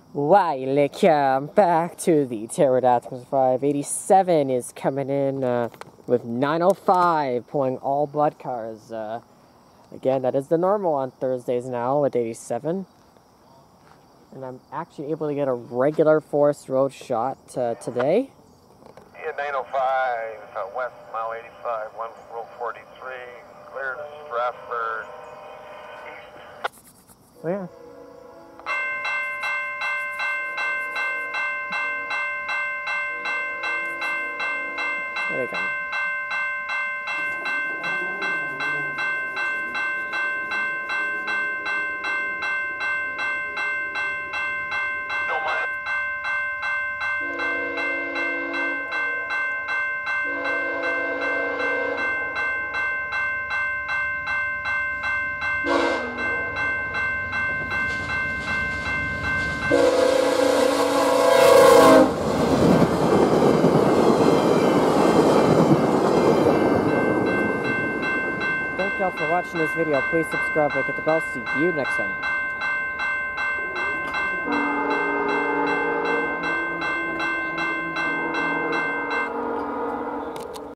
Welcome back to the Pterodactyls 587 is coming in with 905 pulling all blood cars. Again, that is the normal on Thursdays now at 87. And I'm actually able to get a regular Forest Road shot today. Yeah, 905 west, mile 85, 1 row 43, clear to Stratford east. Oh yeah. There they come. Thank y'all for watching this video. Please subscribe, look at the bell. See you next time.